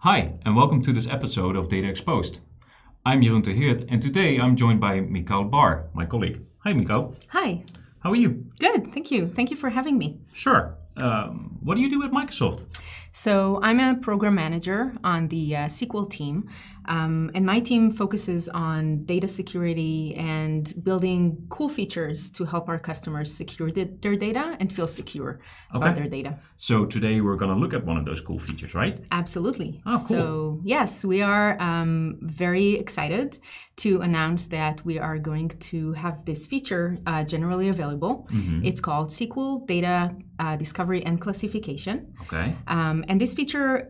Hi, and welcome to this episode of Data Exposed. I'm Jeroen ter Heert, and today I'm joined by Mikael Bar, my colleague. Hi, Mikael. Hi. How are you? Good, thank you. Thank you for having me. Sure. What do you do at Microsoft? So I'm a program manager on the SQL team, and my team focuses on data security and building cool features to help our customers secure their data and feel secure about their data. So today we're going to look at one of those cool features, right? Absolutely. Oh, cool. So yes, we are very excited to announce that we are going to have this feature generally available. Mm-hmm. It's called SQL Data Discovery and Classification. Okay. And this feature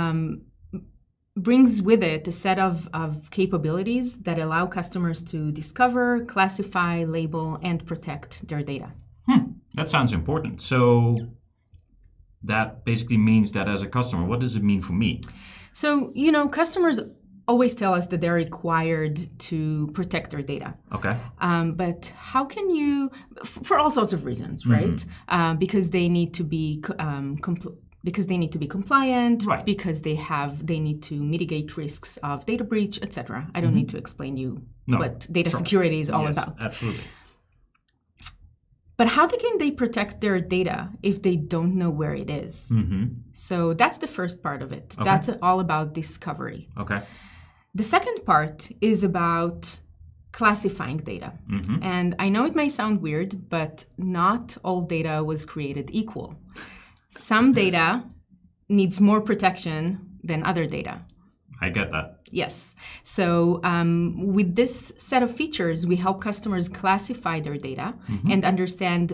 brings with it a set of capabilities that allow customers to discover, classify, label, and protect their data. That sounds important. So that basically means that as a customer, what does it mean for me? So, customers always tell us that they're required to protect their data. Okay. But how can you, for all sorts of reasons, right? Because they need to be compliant, Right. because they need to mitigate risks of data breach, etc. I don't need to explain you what data security is all about. Absolutely. But how can they protect their data if they don't know where it is? So that's the first part of it. Okay. That's all about discovery. Okay. The second part is about classifying data. And I know it may sound weird, but not all data was created equal. Some data needs more protection than other data. I get that. Yes. So with this set of features, we help customers classify their data and understand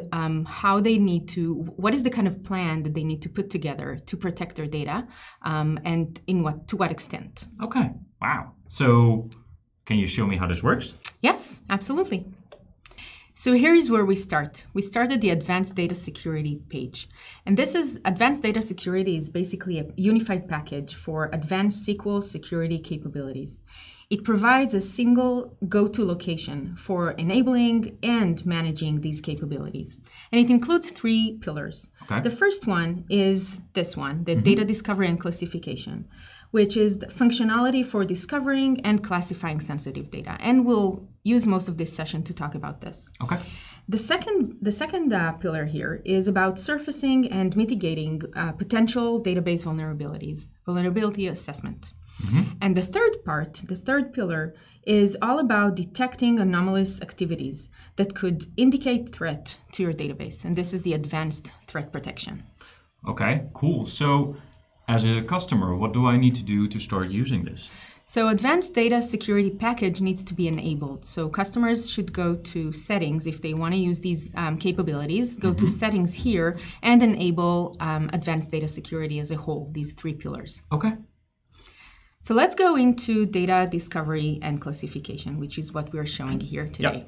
what is the kind of plan that they need to put together to protect their data, and to what extent. Okay. Wow. So can you show me how this works? Yes, absolutely. So here is where we start. We start at the Advanced Data Security page. And Advanced Data Security is basically a unified package for advanced SQL security capabilities. It provides a single go-to location for enabling and managing these capabilities. And it includes 3 pillars. Okay. The first one is this one, the data discovery and classification, which is the functionality for discovering and classifying sensitive data. And we'll use most of this session to talk about this. Okay. The second pillar here is about surfacing and mitigating potential database vulnerabilities, vulnerability assessment. And the third pillar, is all about detecting anomalous activities that could indicate threat to your database. And this is the advanced threat protection. Okay, cool. So as a customer, what do I need to do to start using this? So Advanced Data Security Package needs to be enabled. So customers should go to settings if they want to use these capabilities, go to settings here and enable Advanced Data Security as a whole, these 3 pillars. Okay. So let's go into data discovery and classification, which is what we're showing here today. Yep.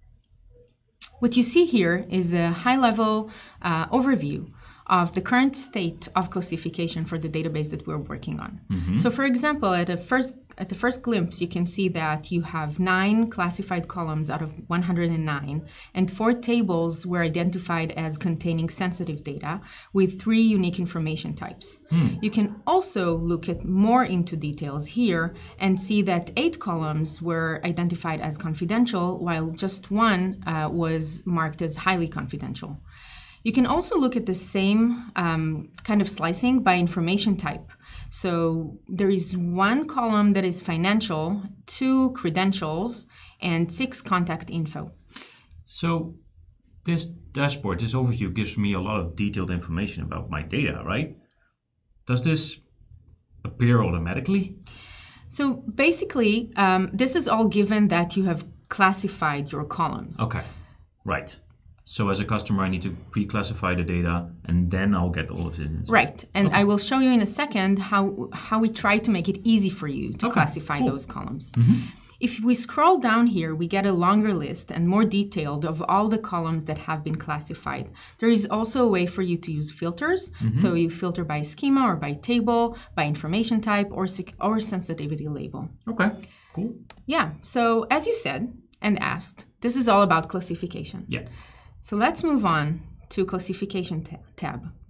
What you see here is a high-level overview of the current state of classification for the database that we're working on. So for example, at the first glimpse, you can see that you have 9 classified columns out of 109, and 4 tables were identified as containing sensitive data with 3 unique information types. You can also look at more into details here and see that 8 columns were identified as confidential, while just 1 was marked as highly confidential. You can also look at the same kind of slicing by information type. So there is 1 column that is financial, 2 credentials, and 6 contact info. So this dashboard, this overview gives me a lot of detailed information about my data, right? Does this appear automatically? So basically, this is all given that you have classified your columns. Okay, right. So as a customer, I need to pre-classify the data, and then I'll get all of it. Right, and I will show you in a second how we try to make it easy for you to classify those columns. If we scroll down here, we get a longer list and more detailed of all the columns that have been classified. There is also a way for you to use filters. So you filter by schema or by table, by information type, or sensitivity label. Okay, cool. Yeah, so as you said and asked, this is all about classification. Yeah. So let's move on to classification tab.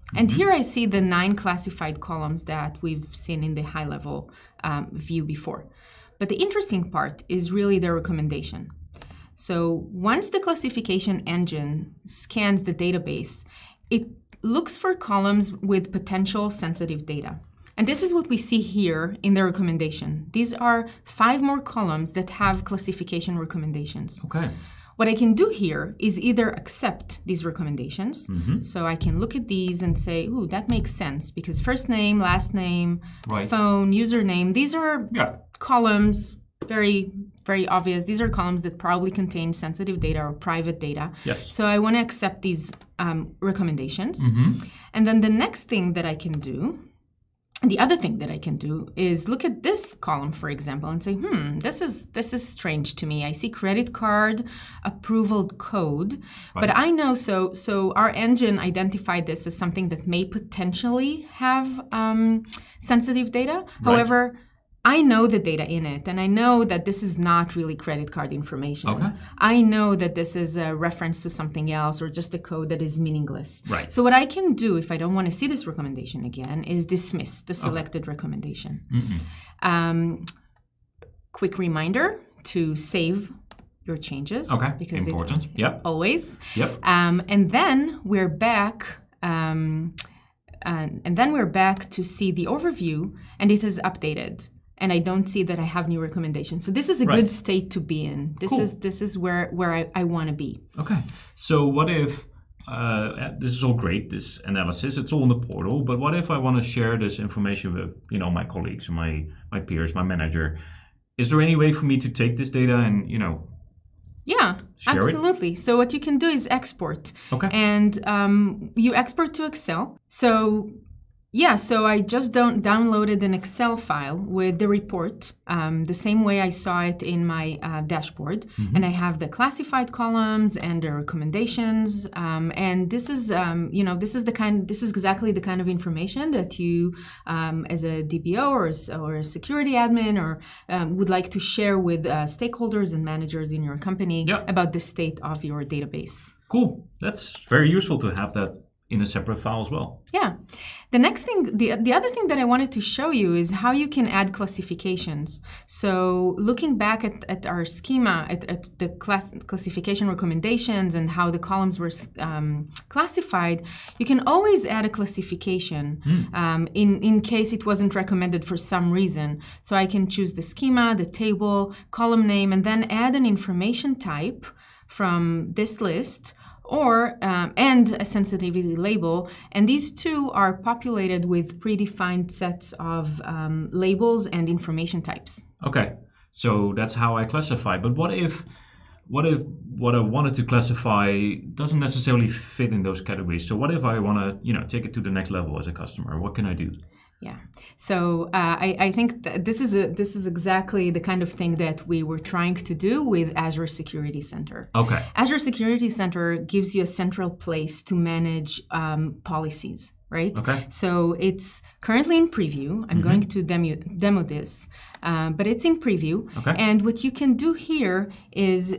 And here I see the 9 classified columns that we've seen in the high-level view before. But the interesting part is really the recommendation. So once the classification engine scans the database, it looks for columns with potential sensitive data. And this is what we see here in the recommendation. These are 5 more columns that have classification recommendations. Okay. What I can do here is either accept these recommendations. So I can look at these and say, ooh, that makes sense because first name, last name, phone, username, these are columns, very, very obvious. These are columns that probably contain sensitive data or private data. Yes. So I want to accept these recommendations. And then the next thing that I can do, the other thing that I can do is look at this column, for example, and say, this is strange to me. I see credit card approval code, but I know, so our engine identified this as something that may potentially have sensitive data. However, I know the data in it, and I know that this is not really credit card information. Okay. I know that this is a reference to something else or just a code that is meaningless. Right. So what I can do if I don't want to see this recommendation again is dismiss the selected recommendation. Quick reminder to save your changes. Okay, because important. Always. Yep. And then we're back. And then we're back to see the overview, and it is updated. And I don't see that I have new recommendations. So this is a good state to be in. This is where I want to be. Okay. So what if this is all great, this analysis, it's all in the portal, but what if I want to share this information with, my colleagues, my peers, my manager? Is there any way for me to take this data and, Yeah, share absolutely. So what you can do is export. Okay. And you export to Excel. So I just downloaded an Excel file with the report, the same way I saw it in my dashboard. And I have the classified columns and the recommendations. And this is, this is exactly the kind of information that you, as a DBO or a security admin, or would like to share with stakeholders and managers in your company about the state of your database. Cool. That's very useful to have that in a separate file as well. Yeah. The next thing, the other thing that I wanted to show you is how you can add classifications. So looking back at our schema, at the classification recommendations and how the columns were classified, you can always add a classification in case it wasn't recommended for some reason. So I can choose the schema, the table, column name, and then add an information type from this list, or and a sensitivity label, and these two are populated with predefined sets of labels and information types. Okay, so that's how I classify. But what if what I wanted to classify doesn't necessarily fit in those categories? So what if I want to take it to the next level as a customer? What can I do? Yeah, so I think this is exactly the kind of thing that we were trying to do with Azure Security Center. Okay. Azure Security Center gives you a central place to manage policies, right? Okay. So it's currently in preview. I'm going to demo this, but it's in preview. Okay. And what you can do here is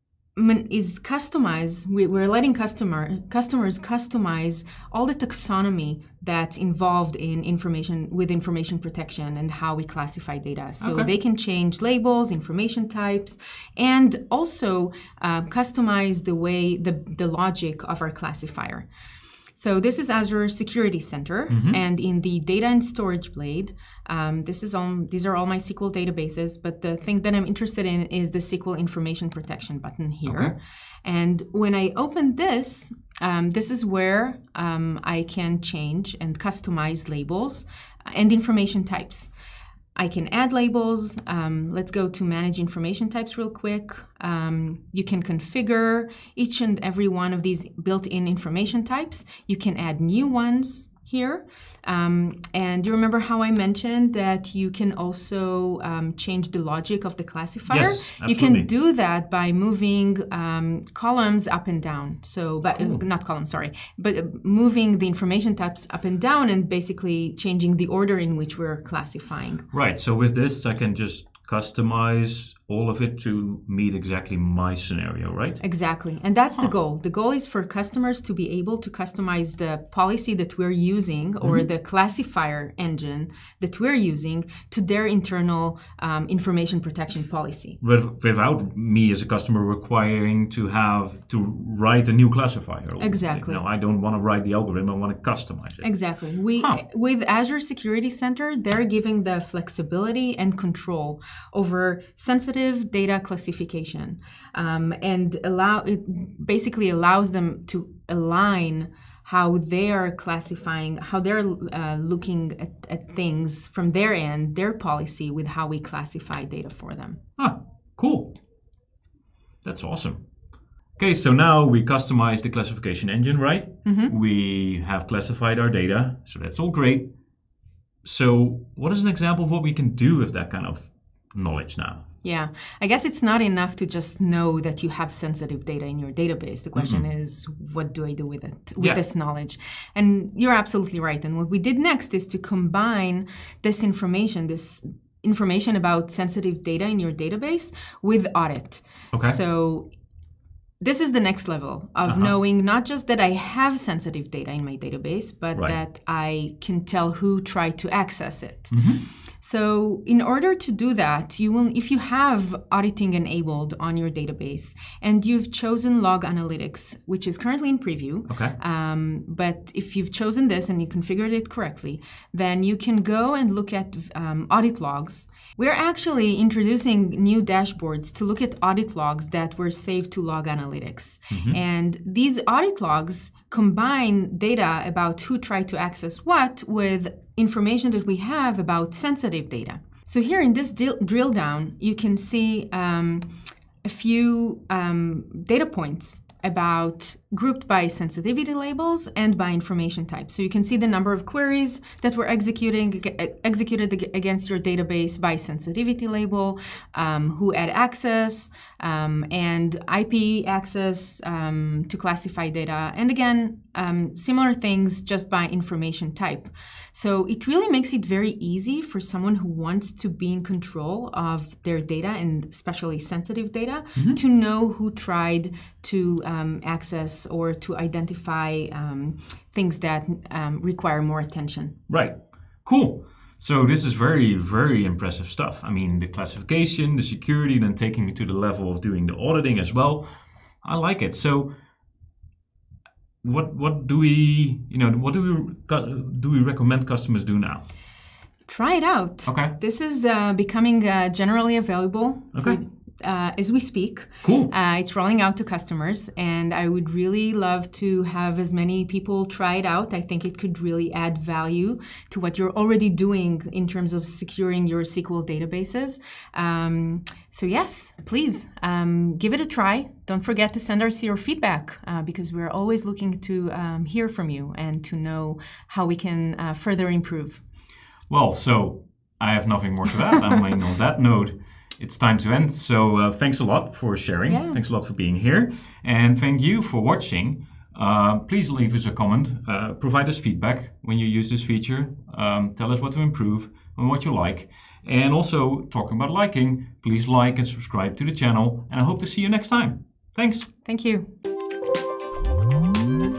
customize. We're letting customers customize all the taxonomy that's involved in information protection and how we classify data. So they can change labels, information types, and also customize the way the logic of our classifier. So this is Azure Security Center, and in the Data and Storage Blade, these are all my SQL databases, but the thing that I'm interested in is the SQL Information Protection button here. Okay. And when I open this, this is where I can change and customize labels and information types. I can add labels. Let's go to manage information types real quick. You can configure each and every one of these built-in information types. You can add new ones here. And you remember how I mentioned that you can also change the logic of the classifier? Yes, absolutely. You can do that by moving columns up and down. So, not columns, sorry, but moving the information types up and down and basically changing the order in which we're classifying. Right. So with this, I can just customize all of it to meet exactly my scenario, right? Exactly. And that's the goal. The goal is for customers to be able to customize the policy that we're using or the classifier engine that we're using to their internal information protection policy. Without me as a customer requiring to write a new classifier. Exactly. No, I don't want to write the algorithm, I want to customize it. Exactly. With Azure Security Center, they're giving the flexibility and control over sensitive data classification, and it basically allows them to align how they are classifying, how they're looking at things from their end, their policy, with how we classify data for them. Cool. That's awesome. Okay, so now we customize the classification engine, right? We have classified our data, so that's all great. So what is an example of what we can do with that kind of knowledge now? Yeah, I guess it's not enough to just know that you have sensitive data in your database. The question is, what do I do with it, with this knowledge? And you're absolutely right. And what we did next is to combine this information about sensitive data in your database with audit. Okay. So this is the next level of knowing not just that I have sensitive data in my database, but that I can tell who tried to access it. So in order to do that, if you have auditing enabled on your database and you've chosen log analytics, which is currently in preview, but if you've chosen this and you configured it correctly, then you can go and look at audit logs. We're actually introducing new dashboards to look at audit logs that were saved to log analytics. And these audit logs combine data about who tried to access what with information that we have about sensitive data. So here in this drill down, you can see a few data points grouped by sensitivity labels and by information type. So you can see the number of queries that were executed against your database by sensitivity label, who had access, and IP access to classify data. And again, similar things just by information type. So it really makes it very easy for someone who wants to be in control of their data, and especially sensitive data, to know who tried to access or to identify things that require more attention. Right. Cool. So this is very, very impressive stuff. I mean, the classification, the security, then taking it to the level of doing the auditing as well. I like it. So what do we recommend customers do now? Try it out. Okay. This is becoming generally available. Okay. As we speak. Cool. It's rolling out to customers, and I would really love to have as many people try it out. I think it could really add value to what you're already doing in terms of securing your SQL databases. So yes, please give it a try. Don't forget to send us your feedback because we're always looking to hear from you and to know how we can further improve. Well, so I have nothing more to add. I mean, on that note, it's time to end. So thanks a lot for sharing. Yeah. Thanks a lot for being here. And thank you for watching. Please leave us a comment. Provide us feedback when you use this feature. Tell us what to improve and what you like. And also, talking about liking, please like and subscribe to the channel. And I hope to see you next time. Thanks. Thank you.